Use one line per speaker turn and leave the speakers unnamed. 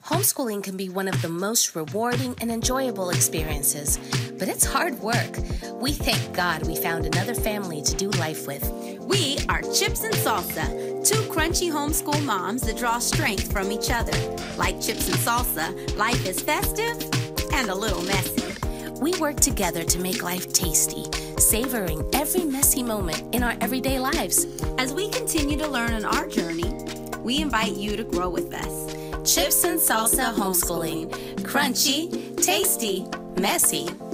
Homeschooling can be one of the most rewarding and enjoyable experiences, but it's hard work. We thank God we found another family to do life with.
We are Chips and Salsa, two crunchy homeschool moms that draw strength from each other. Like Chips and Salsa, life is festive and a little messy.
We work together to make life tasty, savoring every messy moment in our everyday lives.
As we continue to learn on our journey, we invite you to grow with us.
Chips and Salsa Homeschooling. Crunchy, tasty, messy.